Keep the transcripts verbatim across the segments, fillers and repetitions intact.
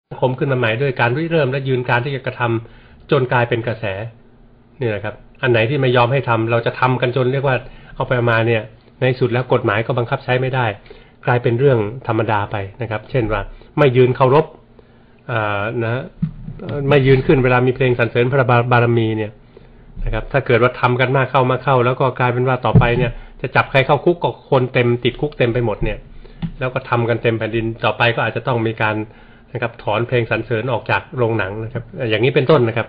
สังคมขึ้นมาใหม่ด้วยการริเริ่มและยืนการที่จะกระทำจนกลายเป็นกระแสนี่นะครับอันไหนที่ไม่ยอมให้ทำเราจะทำกันจนเรียกว่าเอาไปมาเนี่ยในสุดแล้วกฎหมายก็บังคับใช้ไม่ได้กลายเป็นเรื่องธรรมดาไปนะครับเช่นว่าไม่ยืนเคารพอ่านะไม่ยืนขึ้นเวลามีเพลงสรรเสริญพระบารมีเนี่ยนะครับถ้าเกิดว่าทำกันมากเข้ามาเข้าแล้วก็กลายเป็นว่าต่อไปเนี่ยจะจับใครเข้าคุกก็คนเต็มติดคุกเต็มไปหมดเนี่ยแล้วก็ทำกันเต็มแผ่นดินต่อไปก็อาจจะต้องมีการนะครับถอนเพลงสรรเสริญออกจากโรงหนังนะครับอย่างนี้เป็นต้นนะครับ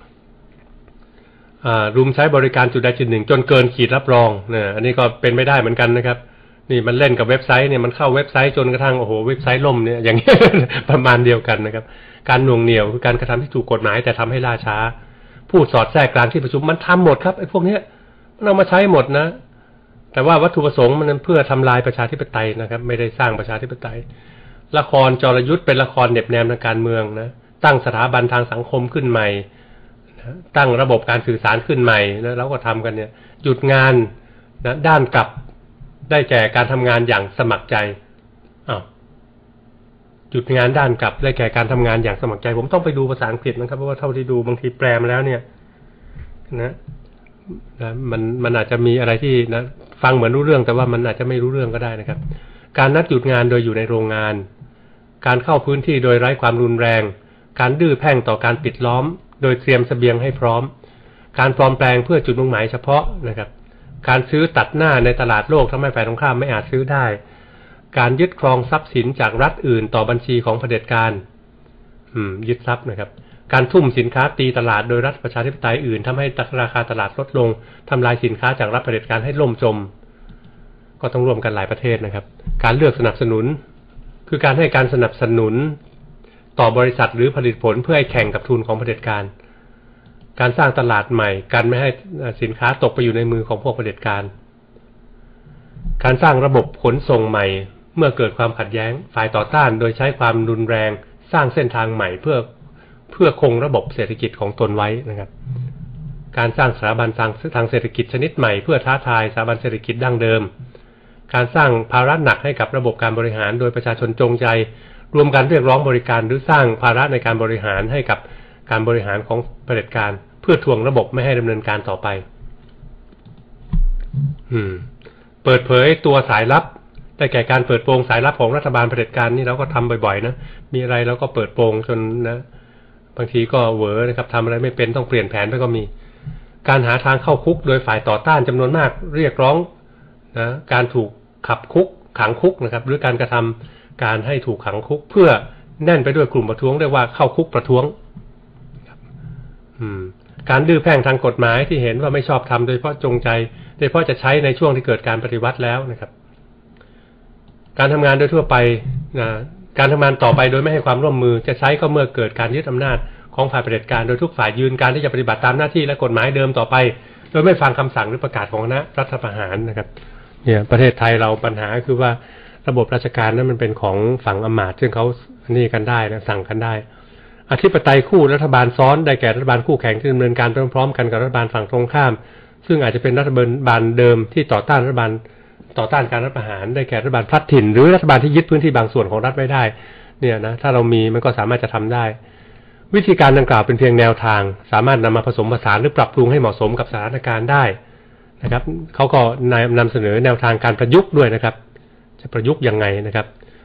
รุมใช้บริการจุดใดจุดหนึ่งจนเกินขีดรับรองเนี่ยอันนี้ก็เป็นไม่ได้เหมือนกันนะครับนี่มันเล่นกับเว็บไซต์เนี่ยมันเข้าเว็บไซต์จนกระทั่งโอ้โหเว็บไซต์ล่มเนี่ยอย่างนี้ประมาณเดียวกันนะครับการหน่วงเหนี่ยวคือการกระทำที่ถูกกฎหมายแต่ทำให้ล่าช้าพูดสอดแทรกกลางที่ประชุมมันทำหมดครับไอ้พวกนี้มันเอามาใช้หมดนะแต่ว่าวัตถุประสงค์มันเพื่อทำลายประชาธิปไตยนะครับไม่ได้สร้างประชาธิปไตยละครจรยุทธ์เป็นละครเน็บแนมทางการเมืองนะตั้งสถาบันทางสังคมขึ้นใหม่นะตั้งระบบการสื่อสารขึ้นใหม่นะแล้วก็ทำกันเนี่ยหยุดงานนะด้านกลับได้แก่การทำงานอย่างสมัครใจอ้าวหยุดงานด้านกลับได้แก่การทำงานอย่างสมัครใจผมต้องไปดูภาษาอังกฤษนะครับเพราะว่าเท่าที่ดูบางทีแปลมาแล้วเนี่ยนะนะมันมันอาจจะมีอะไรที่นะฟังเหมือนรู้เรื่องแต่ว่ามันอาจจะไม่รู้เรื่องก็ได้นะครับการนัดหยุดงานโดยอยู่ในโรงงานการเข้าพื้นที่โดยไร้ความรุนแรงการดื้อแพ่งต่อการปิดล้อมโดยเตรียมเสบียงให้พร้อมการปลอมแปลงเพื่อจุดมุ่งหมายเฉพาะนะครับการซื้อตัดหน้าในตลาดโลกทำให้ฝ่ายตรงข้ามไม่อาจซื้อได้การยึดครองทรัพย์สินจากรัฐอื่นต่อบัญชีของเผด็จการอืมยึดทรัพย์นะครับการทุ่มสินค้าตีตลาดโดยรัฐประชาธิปไตยอื่นทำให้ราคาตลาดลดลงทำลายสินค้าจากรัฐเผด็จการให้ล่มจมก็ต้องร่วมกันหลายประเทศนะครับการเลือกสนับสนุนคือการให้การสนับสนุนต่อบริษัทหรือผลิตผลเพื่อให้แข่งกับทุนของเผด็จการการสร้างตลาดใหม่การไม่ให้สินค้าตกไปอยู่ในมือของพวกเผด็จการการสร้างระบบขนส่งใหม่เมื่อเกิดความขัดแย้งฝ่ายต่อต้านโดยใช้ความรุนแรงสร้างเส้นทางใหม่เพื่อเพื่อคงระบบเศรษฐกิจของตนไว้นะครับการสร้างสถาบันทางทางเศรษฐกิจชนิดใหม่เพื่อท้าทายสถาบันเศรษฐกิจดั้งเดิมการสร้างภาระหนักให้กับระบบการบริหารโดยประชาชนจงใจรวมกันเรียกร้องบริการหรือสร้างภาระในการบริหารให้กับการบริหารของเผด็จการเพื่อทวงระบบไม่ให้ดำเนินการต่อไปอืมเปิดเผยตัวสายลับได้แก่การเปิดโปงสายลับของรัฐบาลเผด็จการนี่เราก็ทำบ่อยๆนะมีอะไรเราก็เปิดโปงจนนะบางทีก็เหวอนะครับทำอะไรไม่เป็นต้องเปลี่ยนแผนไปก็มีการหาทางเข้าคุกโดยฝ่ายต่อต้านจำนวนมากเรียกร้องนะการถูกขับคุกขังคุกนะครับหรือการกระทำการให้ถูกขังคุกเพื่อแน่นไปด้วยกลุ่มประท้วงเรียกว่าเข้าคุกประท้วงการดื้อแพ่งทางกฎหมายที่เห็นว่าไม่ชอบทำโดยเฉพาะจงใจโดยเฉพาะจะใช้ในช่วงที่เกิดการปฏิวัติแล้วนะครับการทำงานโดยทั่วไปนะการทำงานต่อไปโดยไม่ให้ความร่วมมือจะใช้ก็เมื่อเกิดการยึดอำนาจของฝ่ายเผด็จการโดยทุกฝ่ายยืนการที่จะปฏิบัติตามหน้าที่และกฎหมายเดิมต่อไปโดยไม่ฟังคำสั่งหรือประกาศของคณะรัฐประหารนะครับเนี่ยประเทศไทยเราปัญหาคือว่าระบบราชการนั้นมันเป็นของฝั่งอำมาตย์ซึ่งเขานี่กันได้นะสั่งกันได้อธิปไตยคู่รัฐบาลซ้อนได้แก่รัฐบาลคู่แข่งที่ดำเนินการพร้อมๆกันกับรัฐบาลฝั่งตรงข้ามซึ่งอาจจะเป็นรัฐบาลเดิมที่ต่อต้านรัฐบาลต่อต้านการรัฐประหารได้แก่รัฐบาลพลัดถิ่นหรือรัฐบาลที่ยึดพื้นที่บางส่วนของรัฐไว้ได้เนี่ยนะถ้าเรามีมันก็สามารถจะทำได้วิธีการดังกล่าวเป็นเพียงแนวทางสามารถนำมาผสมผสานหรือปรับปรุงให้เหมาะสมกับสถานการณ์ได้นะครับเขาก็นำเสนอแนวทางการประยุกต์ด้วยนะครับจะประยุกต์ยังไงนะครับ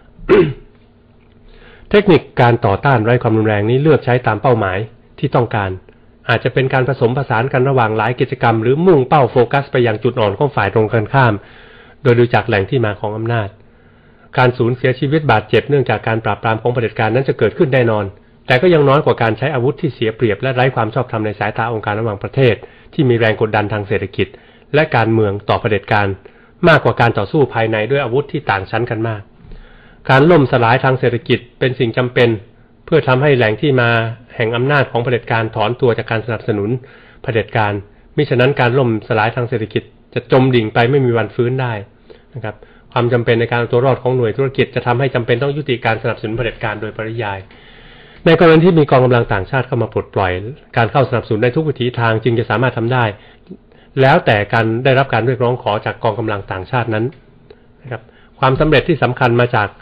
เทคนิคการต่อต้านไร้ความรุนแรงนี้เลือกใช้ตามเป้าหมายที่ต้องการอาจจะเป็นการผสมผสานกันระหว่างหลายกิจกรรมหรือมุ่งเป้าโฟกัสไปยังจุดอ่อนของฝ่ายตรงกันข้ามโดยดูจากแหล่งที่มาของอำนาจการสูญเสียชีวิตบาดเจ็บเนื่องจากการปราบปรามของเผด็จการนั้นจะเกิดขึ้นแน่นอนแต่ก็ยังน้อยกว่าการใช้อาวุธที่เสียเปรียบและไร้ความชอบธรรมในสายตาองค์การระหว่างประเทศที่มีแรงกดดันทางเศรษฐกิจและการเมืองต่อเผด็จการมากกว่าการต่อสู้ภายในด้วยอาวุธที่ต่างชั้นกันมากการล่มสลายทางเศรษฐกิจเป็นสิ่งจำเป็นเพื่อทำให้แหล่งที่มาแห่งอำนาจของเผด็จการถอนตัวจากการสนับสนุนเผด็จการมิฉะนั้นการล่มสลายทางเศรษฐกิจจะจมดิ่งไปไม่มีวันฟื้นได้นะครับความจำเป็นในการเอาตัวรอดของหน่วยธุรกิจจะทำให้จำเป็นต้องยุติการสนับสนุนเผด็จการโดยปริยายในกรณีที่มีกองกำลังต่างชาติเข้ามาปลดปล่อยการเข้าสนับสนุนได้ทุกวิถีทางจึงจะสามารถทำได้แล้วแต่การได้รับการเรียกร้องขอจากกองกำลังต่างชาตินั้นนะครับความสำเร็จที่สำคัญมาจาก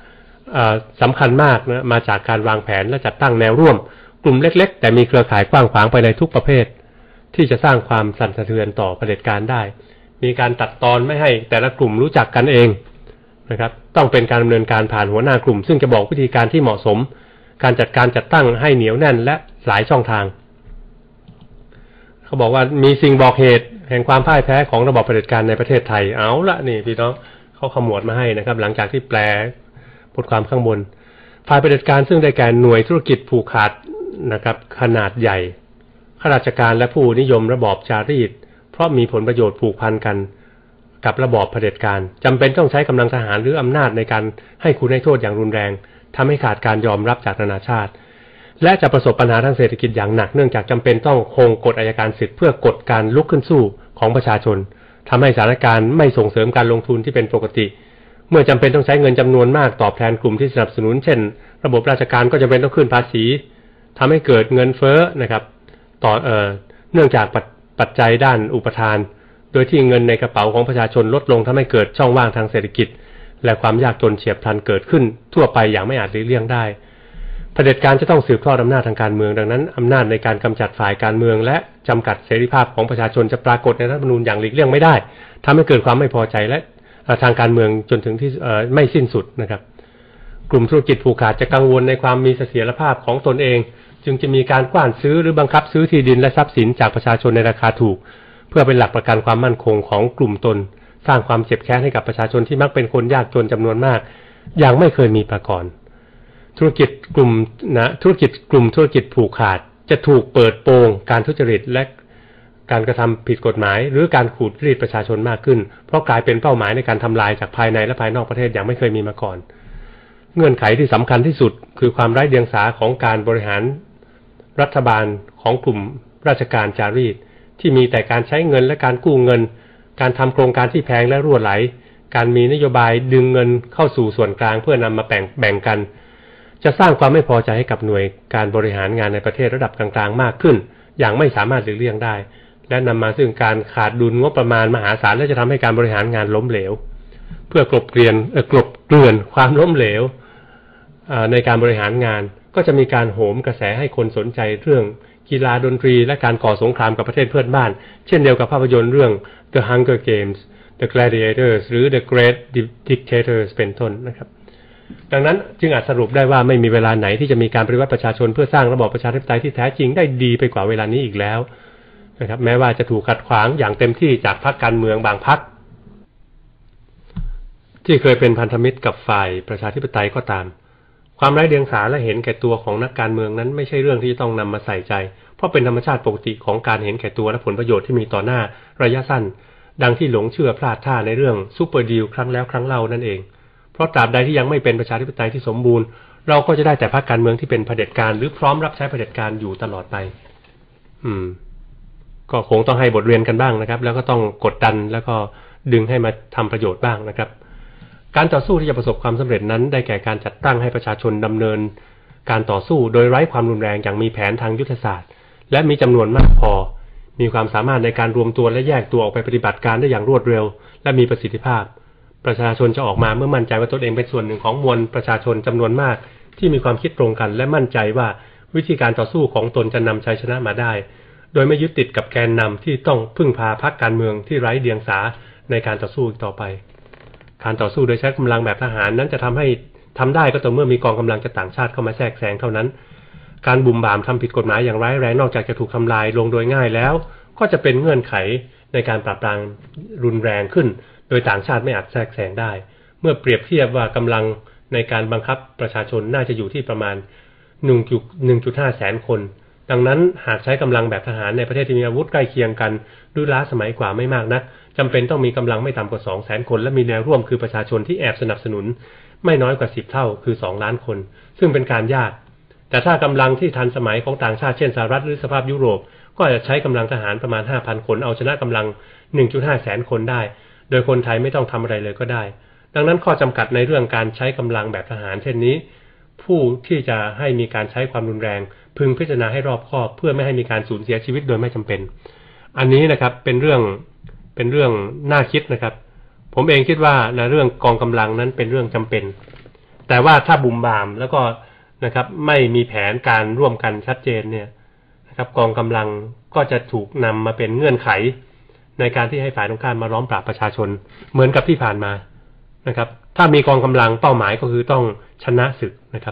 สำคัญมากนะมาจากการวางแผนและจัดตั้งแนวร่วมกลุ่มเล็กๆแต่มีเครือข่ายกว้างขวางไปในทุกประเภทที่จะสร้างความสั่นสะเทือนต่อเผด็จการได้มีการตัดตอนไม่ให้แต่ละกลุ่มรู้จักกันเองนะครับต้องเป็นการดำเนินการผ่านหัวหน้ากลุ่มซึ่งจะบอกวิธีการที่เหมาะสมการจัดการจัดตั้งให้เหนียวแน่นและหลายช่องทางเขาบอกว่ามีสิ่งบอกเหตุแห่งความพ่ายแพ้ของระบอบเผด็จการในประเทศไทยเอาละนี่พี่น้องเขาขมวดมาให้นะครับหลังจากที่แปลบทความข้างบนฝ่ายเผด็จการซึ่งได้แก่หน่วยธุรกิจผูกขาดนะครับขนาดใหญ่ข้าราชการและผู้นิยมระบอบจารีตเพราะมีผลประโยชน์ผูกพันกันกับระบอบเผด็จการจำเป็นต้องใช้กำลังทหารหรืออำนาจในการให้คุณให้โทษอย่างรุนแรงทำให้ขาดการยอมรับจากนานาชาติและจะประสบปัญหาทางเศรษฐกิจอย่างหนักเนื่องจากจำเป็นต้องคงกฎอัยการศึกเพื่อกดการลุกขึ้นสู้ของประชาชนทำให้สถานการณ์ไม่ส่งเสริมการลงทุนที่เป็นปกติเมื่อจำเป็นต้องใช้เงินจำนวนมากตอบแทนกลุ่มที่สนับสนุนเช่นระบบราชการก็จำเป็นต้องขึ้นภาษีทำให้เกิดเงินเฟ้อนะครับต่อเอ่อเนื่องจากปัจจัยด้านอุปทานโดยที่เงินในกระเป๋าของประชาชนลดลงทำให้เกิดช่องว่างทางเศรษฐกิจและความยากจนเฉียบพลันเกิดขึ้นทั่วไปอย่างไม่อาจหลีกเลี่ยงได้เผด็จการจะต้องสืบทอดอำนาจทางการเมืองดังนั้นอำนาจในการกำจัดฝ่ายการเมืองและจำกัดเสรีภาพของประชาชนจะปรากฏในรัฐธรรมนูญอย่างหลีกเลี่ยงไม่ได้ทำให้เกิดความไม่พอใจและทางการเมืองจนถึงที่ไม่สิ้นสุดนะครับกลุ่มธุรกิจผูกขาดจะกังวลในความมีเสถียรภาพของตนเองจึงจะมีการกว้านซื้อหรือบังคับซื้อที่ดินและทรัพย์สินจากประชาชนในราคาถูกเพื่อเป็นหลักประกันความมั่นคงของกลุ่มตนสร้างความเจ็บแค้นให้กับประชาชนที่มักเป็นคนยากจนจำนวนมากอย่างไม่เคยมีมาก่อนธุรกิจกลุ่มนะธุรกิจกลุ่มธุรกิจผูกขาดจะถูกเปิดโปงการทุจริตและการกระทำผิดกฎหมายหรือการขูดรีดประชาชนมากขึ้นเพราะกลายเป็นเป้าหมายในการทำลายจากภายในและภายนอกประเทศอย่างไม่เคยมีมาก่อนเงื่อนไขที่สำคัญที่สุดคือความไร้เดียงสาของการบริหารรัฐบาลของกลุ่มราชการจารีตที่มีแต่การใช้เงินและการกู้เงินการทำโครงการที่แพงและรั่วไหลการมีนโยบายดึงเงินเข้าสู่ส่วนกลางเพื่อนำมาแบ่งแบ่งกันจะสร้างความไม่พอใจให้กับหน่วยการบริหารงานในประเทศระดับกลางๆมากขึ้นอย่างไม่สามารถหลีกเลี่ยงได้และนำมาซึ่งการขาดดุลงบประมาณมหาศาลและจะทำให้การบริหารงานล้มเหลวเพื่อกลบเกลื่อนเอ่อกลบเกลื่อนความล้มเหลวในการบริหารงานก็จะมีการโหมกระแสให้คนสนใจเรื่องกีฬาดนตรีและการก่อสงครามกับประเทศเพื่อนบ้านเช่นเดียวกับภาพยนตร์เรื่อง The Hunger Games The Gladiators หรือ The Great Dictators เป็นต้นนะครับดังนั้นจึงอาจสรุปได้ว่าไม่มีเวลาไหนที่จะมีการปฏิวัติประชาชนเพื่อสร้างระบอบประชาธิปไตยที่แท้จริงได้ดีไปกว่าเวลานี้อีกแล้วนะครับแม้ว่าจะถูกขัดขวางอย่างเต็มที่จากพรรคการเมืองบางพรรคที่เคยเป็นพันธมิตรกับฝ่ายประชาธิปไตยก็ตามความไร้เดียงสาและเห็นแก่ตัวของนักการเมืองนั้นไม่ใช่เรื่องที่ต้องนำมาใส่ใจเพราะเป็นธรรมชาติปกติของการเห็นแก่ตัวและผลประโยชน์ที่มีต่อหน้าระยะสั้นดังที่หลงเชื่อพลาดท่าในเรื่องซุปเปอร์ดีลครั้งแล้วครั้งเล่านั่นเองเพราะตราบใดที่ยังไม่เป็นประชาธิปไตยที่สมบูรณ์เราก็จะได้แต่พรรคการเมืองที่เป็นเผด็จการหรือพร้อมรับใช้เผด็จการอยู่ตลอดไปอืมก็คงต้องให้บทเรียนกันบ้างนะครับแล้วก็ต้องกดดันแล้วก็ดึงให้มาทำประโยชน์บ้างนะครับการต่อสู้ที่จะประสบความสำเร็จนั้นได้แก่การจัดตั้งให้ประชาชนดำเนินการต่อสู้โดยไร้ความรุนแรงอย่างมีแผนทางยุทธศาสตร์และมีจำนวนมากพอมีความสามารถในการรวมตัวและแยกตัวออกไปปฏิบัติการได้อย่างรวดเร็วและมีประสิทธิภาพประชาชนจะออกมาเมื่อมั่นใจว่าตนเองเป็นส่วนหนึ่งของมวลประชาชนจำนวนมากที่มีความคิดตรงกันและมั่นใจว่าวิธีการต่อสู้ของตนจะนำชัยชนะมาได้โดยไม่ยึดติดกับแกนนำที่ต้องพึ่งพาพรรคการเมืองที่ไร้เดียงสาในการต่อสู้ต่อไปการต่อสู้โดยใช้กำลังแบบทหารนั้นจะทำให้ทำได้ก็ต่อเมื่อมีกองกำลังจากต่างชาติเข้ามาแทรกแซงเท่านั้นการบุ่มบ่ามทำผิดกฎหมายอย่างร้ายแรงนอกจากจะถูกทำลายลงโดยง่ายแล้วก็จะเป็นเงื่อนไขในการปราบปรามรุนแรงขึ้นโดยต่างชาติไม่อาจแทรกแซงได้เมื่อเปรียบเทียบว่ากำลังในการบังคับประชาชนน่าจะอยู่ที่ประมาณ หนึ่งจุดห้า แสนคนดังนั้นหากใช้กำลังแบบทหารในประเทศที่มีอาวุธใกล้เคียงกันหรือล้าสมัยกว่าไม่มากนักจำเป็นต้องมีกำลังไม่ต่ำกว่า สองแสน คนและมีแนวร่วมคือประชาชนที่แอบสนับสนุนไม่น้อยกว่าสิบเท่าคือสองล้านคนซึ่งเป็นการยากแต่ถ้ากำลังที่ทันสมัยของต่างชาติเช่นสหรัฐหรือสหภาพยุโรปก็จะใช้กำลังทหารประมาณ ห้าพัน คนเอาชนะกำลัง หนึ่งจุดห้า แสนคนได้โดยคนไทยไม่ต้องทำอะไรเลยก็ได้ดังนั้นข้อจำกัดในเรื่องการใช้กำลังแบบทหารเช่นนี้ผู้ที่จะให้มีการใช้ความรุนแรงพึงพิจารณาให้รอบคอบเพื่อไม่ให้มีการสูญเสียชีวิตโดยไม่จำเป็นอันนี้นะครับเป็นเรื่องเป็นเรื่องน่าคิดนะครับผมเองคิดว่าในเรื่องกองกำลังนั้นเป็นเรื่องจำเป็นแต่ว่าถ้าบุ่มบามแล้วก็นะครับไม่มีแผนการร่วมกันชัดเจนเนี่ยนะครับกองกำลังก็จะถูกนำมาเป็นเงื่อนไขในการที่ให้ฝ่ายตรงข้ามมาล้อมปราบประชาชนเหมือนกับที่ผ่านมานะครับถ้ามีกองกำลังเป้าหมายก็คือต้องชนะศึกนะครับ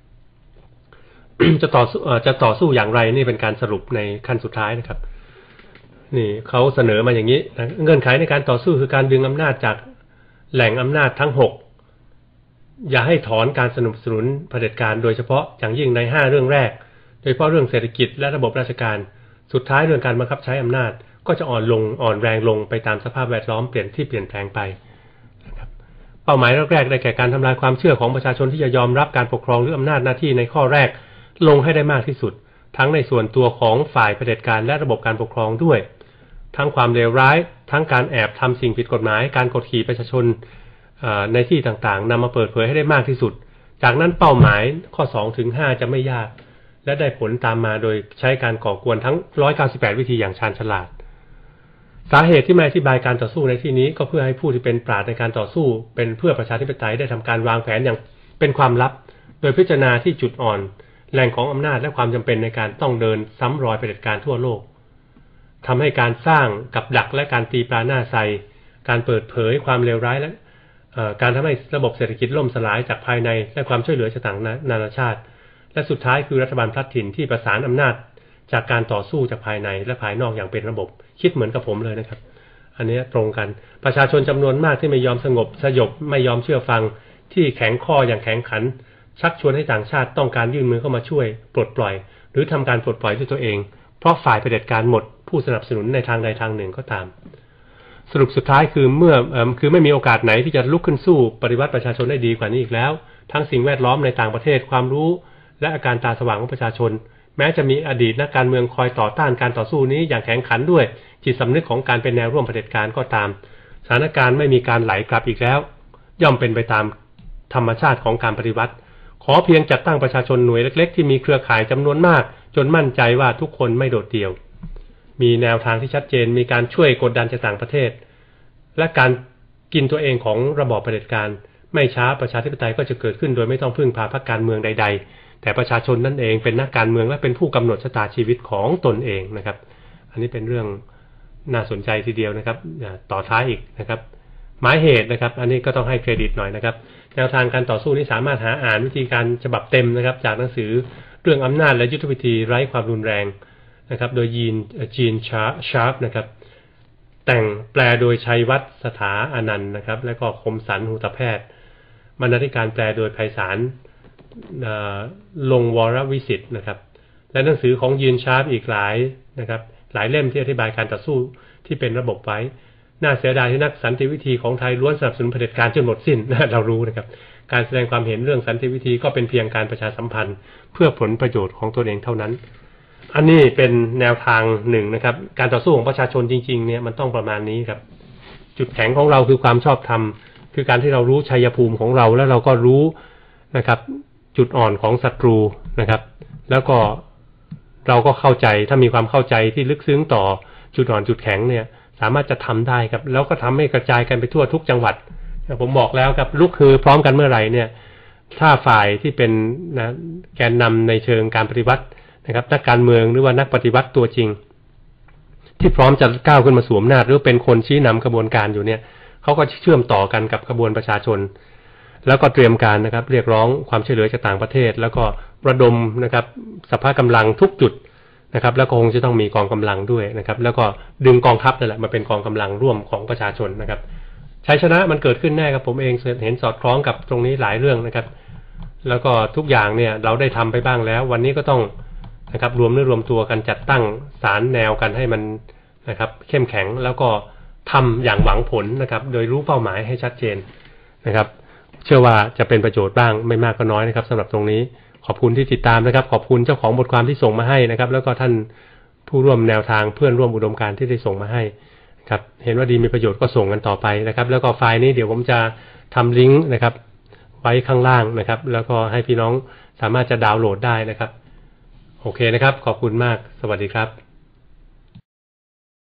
จะต่อจะต่อสู้อย่างไรนี่เป็นการสรุปในขั้นสุดท้ายนะครับนี่เขาเสนอมาอย่างนี้เงื่อนไขในการต่อสู้คือการดึงอำนาจจากแหล่งอำนาจทั้งหกอย่าให้ถอนการสนับสนุนเผด็จการโดยเฉพาะอย่างยิ่งในห้าเรื่องแรกโดยเฉพาะเรื่องเศรษฐกิจและระบบราชการสุดท้ายเรื่องการบังคับใช้อำนาจก็จะอ่อนลงอ่อนแรงลงไปตามสภาพแวดล้อมเปลี่ยนที่เปลี่ยนแปลงไปนะครับเป้าหมายแรกๆได้แก่การทำลายความเชื่อของประชาชนที่จะยอมรับการปกครองหรืออำนาจหน้าที่ในข้อแรกลงให้ได้มากที่สุดทั้งในส่วนตัวของฝ่ายเผด็จการและระบบการปกครองด้วยทั้งความเลวร้ายทั้งการแอบทำสิ่งผิดกฎหมายการกดขี่ประชาชนในที่ต่างๆนำมาเปิดเผยให้ได้มากที่สุดจากนั้นเป้าหมายข้อสองถึงห้าจะไม่ยากและได้ผลตามมาโดยใช้การก่อกวนทั้งหนึ่งร้อยเก้าสิบแปดวิธีอย่างชาญฉลาดสาเหตุที่ไม่อธิบายการต่อสู้ในที่นี้ก็เพื่อให้ผู้ที่เป็นปราชญ์ในการต่อสู้เป็นเพื่อประชาธิปไตยได้ทำการวางแผนอย่างเป็นความลับโดยพิจารณาที่จุดอ่อนแหล่งของอำนาจและความจำเป็นในการต้องเดินซ้ำรอยเผด็จการทั่วโลกทำให้การสร้างกับดักและการตีปลาหน้าไซการเปิดเผยความเลวร้ายและการทำให้ระบบเศรษฐกิจล่มสลายจากภายในและความช่วยเหลือจากต่างนานาชาติและสุดท้ายคือรัฐบาลพลัดถิ่นที่ประสานอำนาจจากการต่อสู้จากภายในและภายนอกอย่างเป็นระบบคิดเหมือนกับผมเลยนะครับอันนี้ตรงกันประชาชนจำนวนมากที่ไม่ยอมสงบสยบไม่ยอมเชื่อฟังที่แข็งข้ออย่างแข็งขันชักชวนให้ต่างชาติต้องการยื่นมือเข้ามาช่วยปลดปล่อยหรือทำการปลดปล่อยด้วยตัวเองเพราะฝ่ายเผด็จการหมดผู้สนับสนุนในทางใดทางหนึ่งก็ตามสรุปสุดท้ายคือเมื่อคือไม่มีโอกาสไหนที่จะลุกขึ้นสู้ปฏิวัติประชาชนได้ดีกว่านี้อีกแล้วทั้งสิ่งแวดล้อมในต่างประเทศความรู้และอาการตาสว่างของประชาชนแม้จะมีอดีตนักการเมืองคอยต่อต้านการต่อสู้นี้อย่างแข็งขันด้วยจิตสำนึกของการเป็นแนวร่วมเผด็จการก็ตามสถานการณ์ไม่มีการไหลกลับอีกแล้วย่อมเป็นไปตามธรรมชาติของการปฏิวัติขอเพียงจัดตั้งประชาชนหน่วยเล็กๆที่มีเครือข่ายจำนวนมากจนมั่นใจว่าทุกคนไม่โดดเดี่ยวมีแนวทางที่ชัดเจนมีการช่วยกดดันจากต่างประเทศและการกินตัวเองของระบอบเผด็จการไม่ช้าประชาธิปไตยก็จะเกิดขึ้นโดยไม่ต้องพึ่งพาพรรคการเมืองใดๆแต่ประชาชนนั่นเองเป็นนักการเมืองและเป็นผู้กำหนดชะตาชีวิตของตนเองนะครับอันนี้เป็นเรื่องน่าสนใจทีเดียวนะครับต่อท้ายอีกนะครับหมายเหตุนะครับอันนี้ก็ต้องให้เครดิตหน่อยนะครับแนวทางการต่อสู้นี้สามารถหาอ่านวิธีการฉบับเต็มนะครับจากหนังสือเรื่องอำนาจและยุทธวิธีไร้ความรุนแรงนะครับโดยยีนจีนชาร์ปนะครับแต่งแปลโดยชัยวัฒน์สถาอนันต์นะครับและก็คมสันต์หูตแพทย์บรรณาธิการแปลโดยไพศาลลงวรวิสิทธิ์นะครับและหนังสือของยีนชาร์ปอีกหลายนะครับหลายเล่มที่อธิบายการต่อสู้ที่เป็นระบบไว้น่าเสียดายที่นักสันติวิธีของไทยล้วนสนับสนุนเผด็จการจนหมดสิ้นเรารู้นะครับการแสดงความเห็นเรื่องสันติวิธีก็เป็นเพียงการประชาสัมพันธ์เพื่อผลประโยชน์ของตนเองเท่านั้นอันนี้เป็นแนวทางหนึ่งนะครับการต่อสู้ของประชาชนจริงๆเนี่ยมันต้องประมาณนี้ครับจุดแข็งของเราคือความชอบธรรมคือการที่เรารู้ชัยภูมิของเราแล้วเราก็รู้นะครับจุดอ่อนของศัตรูนะครับแล้วก็เราก็เข้าใจถ้ามีความเข้าใจที่ลึกซึ้งต่อจุดอ่อนจุดแข็งเนี่ยสามารถจะทำได้ครับแล้วก็ทำให้กระจายกันไปทั่วทุกจังหวัดผมบอกแล้วครับลุกคือพร้อมกันเมื่อไหร่เนี่ยถ้าฝ่ายที่เป็นนะแกนนำในเชิงการปฏิวัตินะครับนักการเมืองหรือว่านักปฏิวัติตัวจริงที่พร้อมจะก้าวขึ้นมาสวมอำนาจหรือเป็นคนชี้นำกระบวนการอยู่เนี่ยเขาก็เชื่อมต่อกันกับกระบวนประชาชนแล้วก็เตรียมการนะครับเรียกร้องความช่วยเหลือจากต่างประเทศแล้วก็ระดมนะครับสภาพกำลังทุกจุดนะครับแล้วก็คงจะต้องมีกองกำลังด้วยนะครับแล้วก็ดึงกองทัพนั่นแหละมาเป็นกองกำลังร่วมของประชาชนนะครับชัยชนะมันเกิดขึ้นแน่ครับผมเองเห็นสอดคล้องกับตรงนี้หลายเรื่องนะครับแล้วก็ทุกอย่างเนี่ยเราได้ทำไปบ้างแล้ววันนี้ก็ต้องนะครับรวมเนื้อรวมตัวกันจัดตั้งสารแนวกันให้มันนะครับเข้มแข็งแล้วก็ทำอย่างหวังผลนะครับโดยรู้เป้าหมายให้ชัดเจนนะครับเชื่อว่าจะเป็นประโยชน์บ้างไม่มากก็น้อยนะครับสำหรับตรงนี้ขอบคุณที่ติดตามนะครับขอบคุณเจ้าของบทความที่ส่งมาให้นะครับแล้วก็ท่านผู้ร่วมแนวทางเพื่อนร่วมอุดมการณ์ที่ได้ส่งมาให้ครับเห็นว่าดีมีประโยชน์ก็ส่งกันต่อไปนะครับแล้วก็ไฟล์นี้เดี๋ยวผมจะทำลิงก์นะครับไว้ข้างล่างนะครับแล้วก็ให้พี่น้องสามารถจะดาวน์โหลดได้นะครับโอเคนะครับขอบคุณมากสวัสดีครับ